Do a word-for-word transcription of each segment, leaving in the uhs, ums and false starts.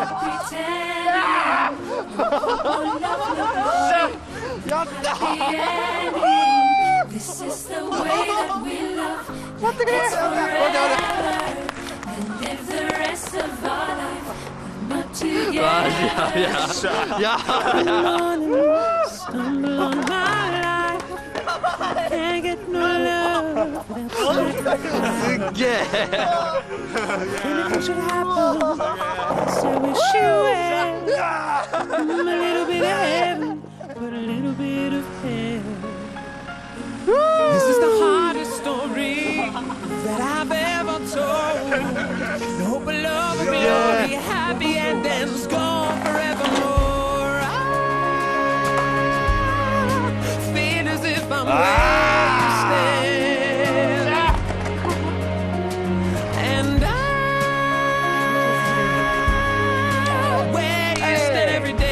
やった。待ってくれ。待って待って。いやいやいや。すっげえ。 This is the hardest story that I've ever told. The hope of love will be only a happy ending's gone forevermore. I feel as if I'm wasted, and I wasted every day.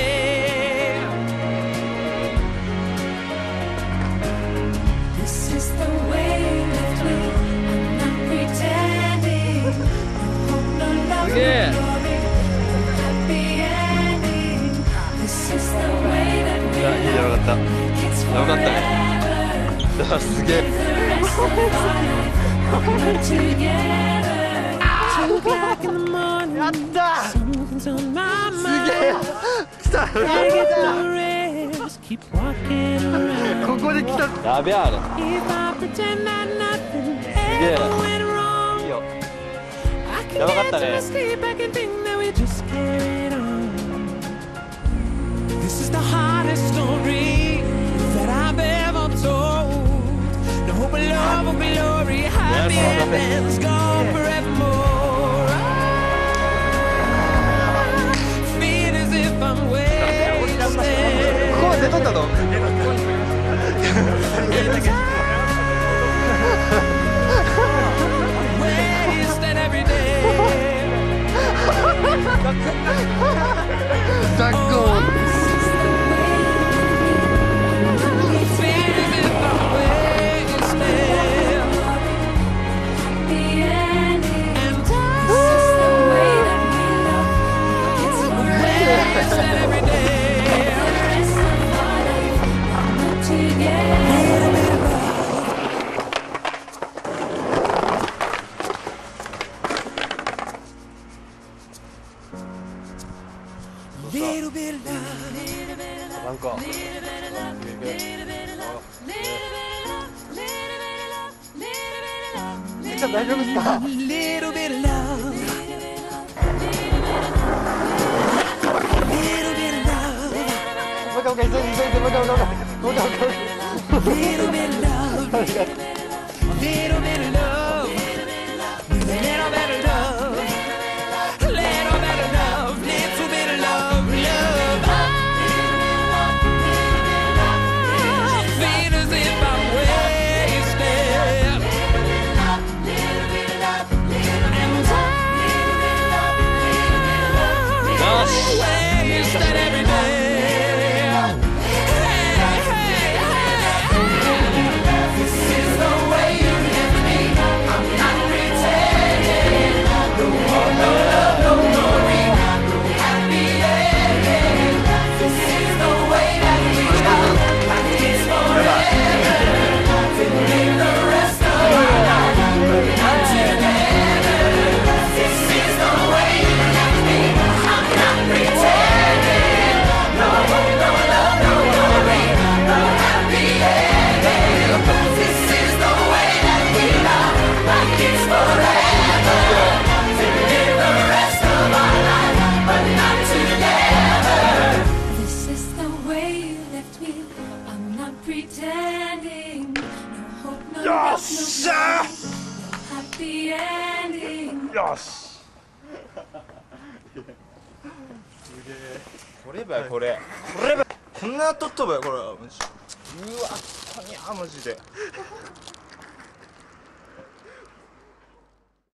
Yeah.いいよかった。よかったね。すげえ。やった。すげえ。来た。ここで来た。やべえあれ。すげえ。いいよ。やばかったね。 This is the hardest story that I've ever told. The hope of love will be glory, happy endings gone forevermore. I feel as if I'm wasted. ここまで撮ったの？ Wasted every day. ザッコー。なんかみっちゃん大丈夫ですか？もう一回もう一回急いで急いでもう一回もう一回もう一回もう一回もう一よっしゃー。よし。 こればよこれ。こればこんなとっとばよこれ。うわ、こにゃマジで。